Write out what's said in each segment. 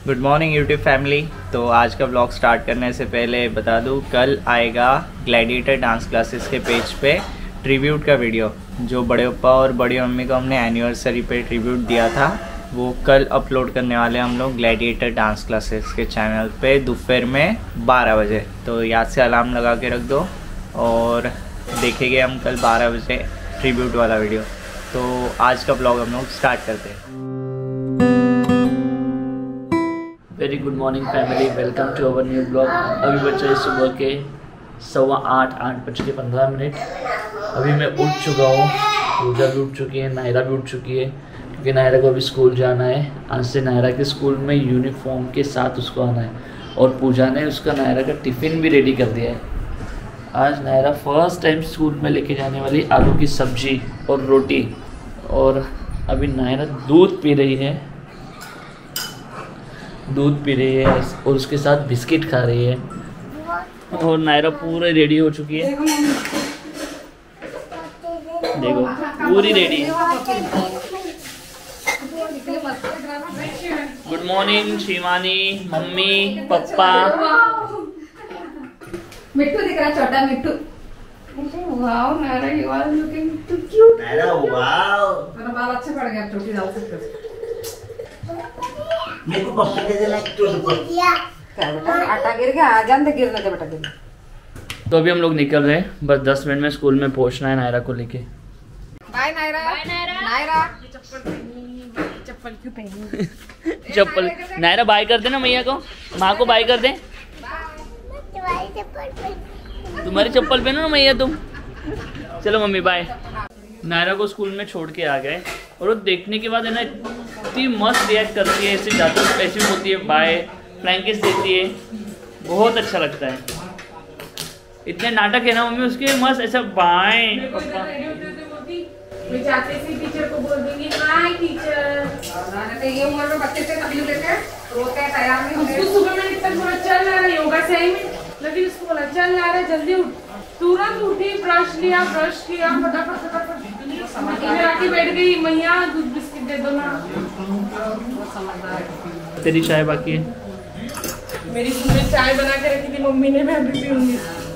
Good morning YouTube family. तो आज का ब्लॉग स्टार्ट करने से पहले बता दूं, कल आएगा ग्लैडिएटर डांस क्लासेस के पेज पे ट्रिब्यूट का वीडियो। जो बड़े पापा और बड़ी मम्मी को हमने एनिवर्सरी पे ट्रिब्यूट दिया था, वो कल अपलोड करने वाले हम लोग ग्लैडिएटर डांस क्लासेस के चैनल पे दोपहर में 12 बजे। तो याद से अलार्म लगा के रख दो और देखेंगे हम कल 12 बजे ट्रिब्यूट वाला वीडियो। तो आज का ब्लॉग हम लोग स्टार्ट करते हैं। Very good morning family, welcome to our new blog. अभी बच्चे सुबह के 8:15। अभी मैं उठ चुका हूँ, पूजा भी उठ चुकी है, नायरा भी उठ चुकी है, क्योंकि नायरा को अभी स्कूल जाना है। आज से नायरा के स्कूल में यूनिफॉर्म के साथ उसको आना है और पूजा ने उसका नायरा का टिफ़िन भी रेडी कर दिया है। आज नायरा फर्स्ट टाइम स्कूल में लेके जाने वाली आलू की सब्जी और रोटी, और अभी नायरा दूध पी रही है और उसके साथ बिस्किट खा रही है। और नायरा पूरी रेडी हो चुकी है, देखो पूरी रेडी है। गुड मॉर्निंग शिवानी, मम्मी, पापा। मिट्टू दिख रहा, छोटा Mittu. Wow Naira, you are looking too cute. Naira wow, मेरा बाल अच्छे पड़ गया, छोटी डाल सकते। मेरे को पप्पी दे देना एक बेटा आटा गिर गया, आ जान दे, गिरने दे बेटा गिर। तो अभी हम लोग निकल रहे हैं, बस 10 मिनट में स्कूल में पहुंचना है नायरा को लेके। बाय नायरा। बाय नायरा। नायरा चप्पल क्यों पहनी? चप्पल नायरा बाय कर दे ना मैया को, माँ को बाय कर दे। तुम्हारी चप्पल पहनो ना मैया तुम। चलो मम्मी बाय। नायरा को स्कूल में छोड़ के आ गए और वो देखने के बाद है ना इतनी मस्त रिएक्ट करती है, ऐसे जाती है, ऐसी होती है, बाय फ्लैंकिस देती है, बहुत अच्छा लगता है। इतने नाटक है ना मम्मी उसके, मस्त ऐसा बाय। मैं जाते से टीचर को बोल दूंगी हाय टीचर। तो ये उम्र में बच्चे से तकलीफ लेते हैं, रोते हैं, तैयार नहीं होते। उसको सुबह मैंने इतना बोला चल रहा है योगा से ही, लेकिन उसको बोला चल रहा है जल्दी उठ। तुरंत उठी, ब्रश किया, फटाफट इधर आके बैठ गई, मैया दूध बिस्किट दे दो ना। तेरी चाय बाकी है? मेरी पूरी चाय बना के रखी थी मम्मी ने, मैं अभी पीऊंगी।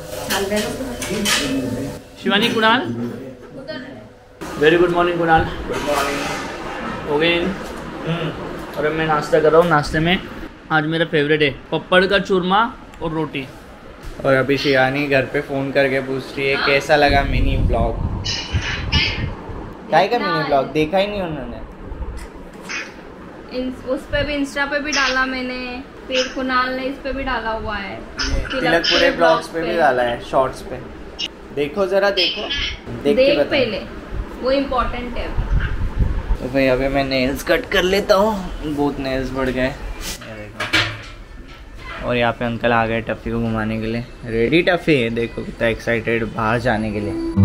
Shivani, Kunal, very good morning Kunal. Good morning. हो गए। और अब मैं नाश्ता कर रहा हूँ। नाश्ते में आज मेरा फेवरेट है पपड़ का चूरमा और रोटी। और अभी शिवानी घर पे फ़ोन करके पूछ रही है कैसा लगा मिनी ब्लॉग। क्या का मिनी ब्लॉग देखा ही नहीं उन्होंने। उस पे भी, इंस्टा पे भी डाला मैंने, फिर कुणाल ने इस पे भी डाला हुआ है, तिलकपुरे ब्लॉग्स पे भी डाला है, शॉर्ट्स पे। देखो जरा, देखो देख के बता। पहले वो इम्पोर्टेंट है। तो भाई अभी मैं नेल्स कट कर लेता हूँ, बहुत नेल्स बढ़ गए। और यहाँ पे अंकल आ गए टफ़ी को घुमाने के लिए। रेडी टफ़ी है, देखो कितना एक्साइटेड बाहर जाने के लिए।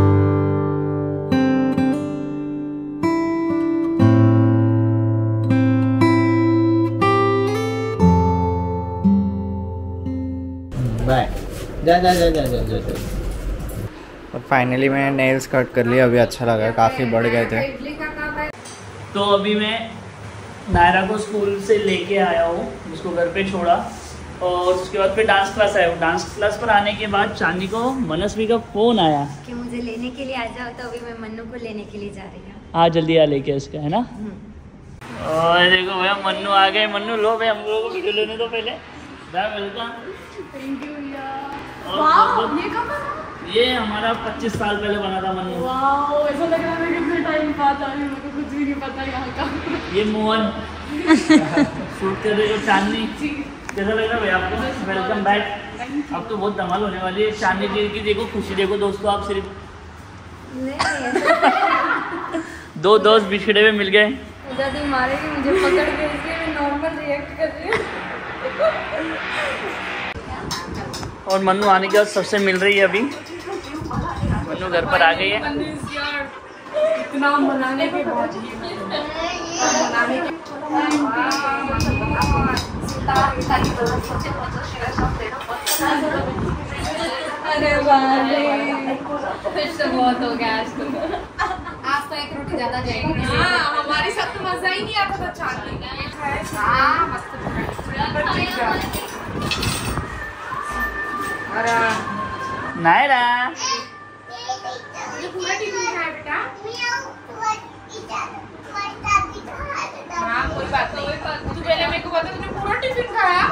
बाय, जा जा जा जा जा जा। और फाइनली मैंने नेल्स कट कर लिया, अभी अच्छा लगा, काफ़ी बढ़ गए थे। तो अभी मैं नायरा को स्कूल से लेके आया हूँ, उसको घर पे छोड़ा और उसके बाद फिर डांस क्लास आया हूँ। डांस क्लास पर आने के बाद चांदी को मनस्वी का फ़ोन आया कि मुझे लेने के लिए आ जाओ, तो अभी मैं मन्नू को लेने के लिए जा रही हूँ। आ जल्दी आ लेके इसका, है ना। और देखो भैया मन्नू आ गए। मन्नू लो भाई, हम लोगों को वीडियो लेने दो पहले। वेलकम। थैंक यू यार। वाह, ये कब बना? ये हमारा 25 साल पहले बना था मन्नू। वाओ, ऐसा लग रहा है कितने टाइम बाद आई, मेरे को कुछ भी नहीं पता यहाँ का। ये मोहन शूट कर रहे हो। चांदनी कैसा लग रहा है भैया आपको? Welcome back. अब तो बहुत धमाल होने वाली है। चांदनी जी की देखो खुशी, देखो दोस्तों, आप सिर्फ दो दोस्त बिछड़े हुए मिल गए। दादी मारेगी मुझे पकड़ के, इसलिए मैं नॉर्मल रिएक्ट कर रही हूँ। और मन्नू आने के बाद सबसे मिल रही है। अभी मन्नू घर पर आ गई है। इतना मनाने के बाद अरे वाले फिर से बहुत हो गया आज तो। आज तो एक रोटी ज्यादा जाएगी। हाँ, हमारे साथ तो मजा ही नहीं आता था। चांदी हाँ मस्त नायरा तुझे पूरा टिफिन खाया बेटा? हाँ कोई बात नहीं, तू पहले मेरे को बता, तूने पूरा टिफिन खाया?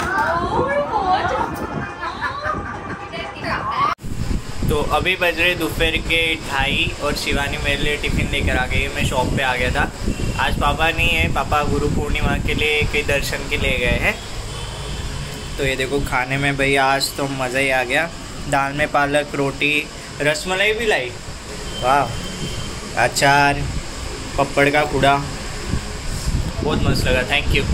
तो अभी बज रहे दोपहर के 2:30 और शिवानी मेरे लिए टिफ़िन लेकर आ गई है। मैं शॉप पे आ गया था। आज पापा नहीं है, पापा गुरु पूर्णिमा के लिए कई दर्शन के लिए गए हैं। तो ये देखो खाने में भाई आज तो मज़ा ही आ गया। दाल में पालक, रोटी, रसमलाई भी लाई, वाह, अचार, पपड़ का कूड़ा, बहुत मस्त लगा, थैंक यू।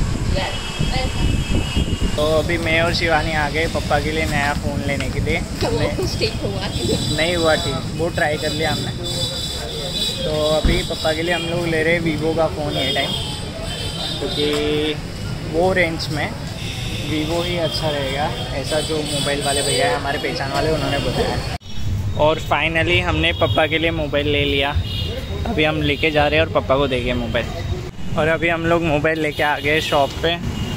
तो अभी मैं और शिवानी आ गए पापा के लिए नया फ़ोन लेने के लिए। नहीं हुआ ठीक, वो ट्राई कर लिया हमने। तो अभी पापा के लिए हम लोग ले रहे हैं वीवो का फ़ोन ये टाइम, क्योंकि वो रेंज में वीवो ही अच्छा रहेगा, ऐसा जो मोबाइल वाले भैया है हमारे पहचान वाले उन्होंने बताया। और फाइनली हमने पापा के लिए मोबाइल ले लिया। अभी हम लेके जा रहे हैं और पापा को देंगे मोबाइल। और अभी हम लोग मोबाइल लेके आ गए शॉप पे।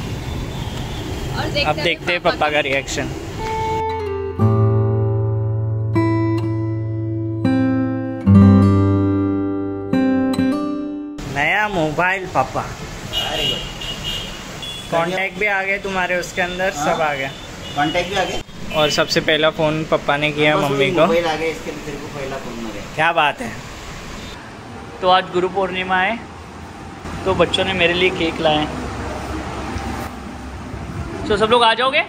अब देखते हैं पापा का रिएक्शन। नया मोबाइल पापा, कॉन्टैक्ट भी आ गए तुम्हारे उसके अंदर, सब आ गया, कॉन्टैक्ट भी आ गए। और सबसे पहला फ़ोन पापा ने किया मम्मी को। मोबाइल आ गया, इसके लिए तेरे को पहला फोन आ गया। क्या बात है। तो आज गुरु पूर्णिमा है, तो बच्चों ने मेरे लिए केक लाए। तो सब लोग आ जाओगे?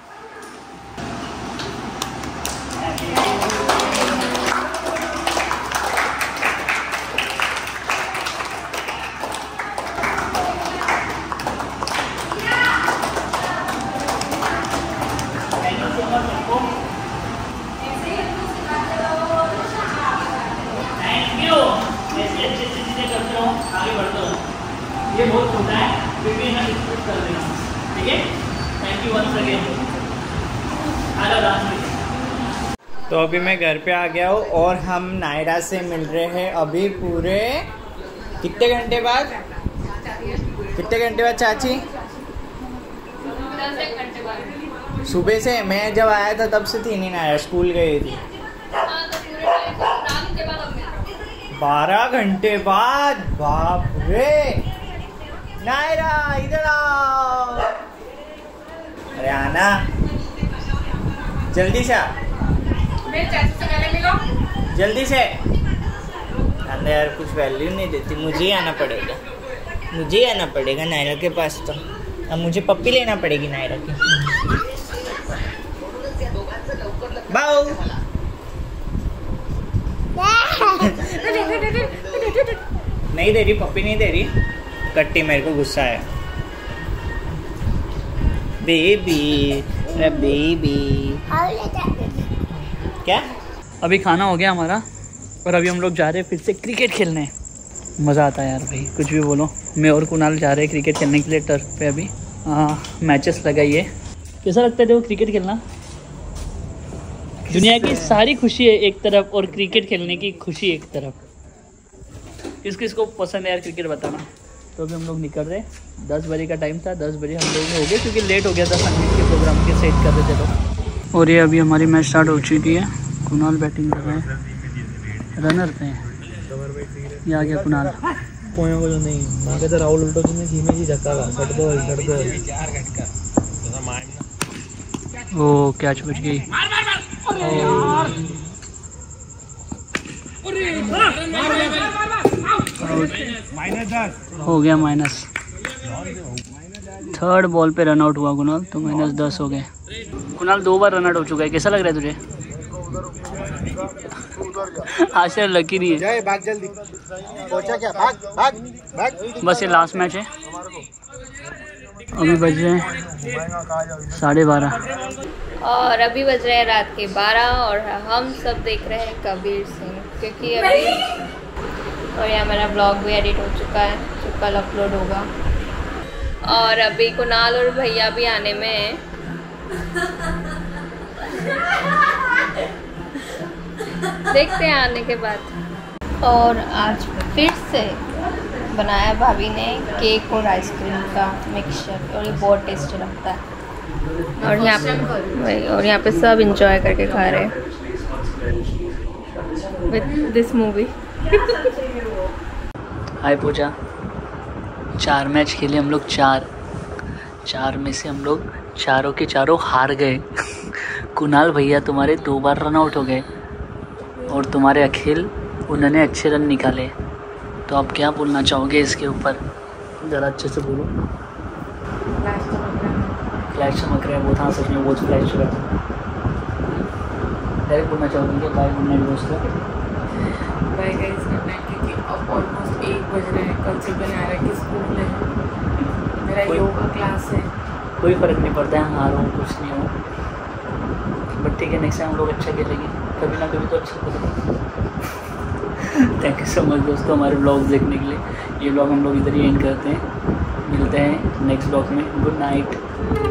आगे बढ़ते हो, ये बहुत छोटा है, फिर भी इन्हें डिस्कस कर देना, ठीक है? Thank you once again. तो अभी मैं घर पे आ गया हूँ और हम नायरा से मिल रहे हैं अभी पूरे कितने घंटे बाद? कितने घंटे बाद चाची? 10 घंटे बाद। सुबह से मैं जब आया था तब से थी नहीं नायरा, स्कूल गई थी। 12 घंटे बाद, बाप रे। नायरा इधर आओ, अरे आना जल्दी से, जल्दी से। अंदर यार कुछ वैल्यू नहीं देती, मुझे ही आना पड़ेगा, मुझे ही आना पड़ेगा नायरा के पास। तो अब मुझे पप्पी लेना पड़ेगी नायरा की। बाऊ नहीं दे रही, पप्पी नहीं दे रही, कट्टी, मेरे को गुस्सा है। बेबी, अरे बेबी। क्या? अभी खाना हो गया हमारा और अभी हम लोग जा रहे हैं फिर से क्रिकेट खेलने। मज़ा आता है यार भाई, कुछ भी बोलो। मैं और कुणाल जा रहे हैं क्रिकेट खेलने के लिए टर्फ पे। अभी मैचेस लगाइए। कैसा लगता है देखो क्रिकेट खेलना? दुनिया की सारी खुशी है एक तरफ और क्रिकेट खेलने की खुशी एक तरफ। किस किस को पसंद है यार क्रिकेट, बताना। तो अभी हम लोग निकल रहे हैं, 10 बजे का टाइम था, 10 बजे हम लोग हो गए क्योंकि लेट हो गया था, संगीत के प्रोग्राम के सेट कर रहे थे तो। और ये अभी हमारी मैच स्टार्ट हो चुकी है। कुणाल बैटिंग कर रहे हैं, रनर पे हैं। ये आ गया कुणाल। पोया को जो नहीं मांगे तो राहुल उल्टो की धीमे जी धक्का सट दो। ओ कैच बच गई। हो गया माइनस। थर्ड बॉल पे रन आउट हुआ कुणाल, तो -10 हो गए। कुणाल 2 बार रन आउट हो चुका है, कैसा लग रहा है तुझे? आज से लकी नहीं है। भाग जल्दी, पहुंचा क्या? भाग भाग भाग। बस ये लास्ट मैच है। अभी बज रहे हैं 12:30 और अभी बज रहे हैं रात के 12 और हम सब देख रहे हैं कबीर सिंह, क्योंकि अभी और यहाँ मेरा ब्लॉग भी एडिट हो चुका है, जो कल अपलोड होगा। और अभी कुणाल और भैया भी आने में हैं। देखते हैं आने के बाद। और आज फिर से बनाया भाभी ने केक और आइसक्रीम का मिक्सचर, और ये बहुत टेस्टी लगता है। और यहाँ पे सब इंजॉय करके खा रहे हैं with this movie. Hi Pooja, 4 match खेले हम लोग, 4 में से हम लोग चारों के चारों हार गए। कुणाल भैया तुम्हारे 2 बार रन आउट हो गए और तुम्हारे अखिल उन्होंने अच्छे रन निकाले। तो आप क्या बोलना चाहोगे इसके ऊपर? ज़रा अच्छे से बोलो। फ्लैश चमक रहा है बहुत, हाँ सच में बहुत फ्लैश चमक रहा है। डायरेक्ट बोलना चाहोगे कि बाय गुड नाइट दोस्तों? Bye guys, good night. क्योंकि अब ऑलमोस्ट 1 बज रहे हैं। कल से नायरा की स्कूल है, मेरा योगा क्लास है। कोई फ़र्क नहीं पड़ता है, हार हो कुछ नहीं हो, बट ठीक है नेक्स्ट टाइम हम लोग अच्छा खेलेंगे, कभी ना कभी तो अच्छा खेलेंगे। थैंक यू सो मच दोस्तों हमारे ब्लॉग देखने के लिए। ये ब्लॉग हम लोग इधर ही एंड करते हैं, मिलते हैं नेक्स्ट ब्लॉग में। Good night.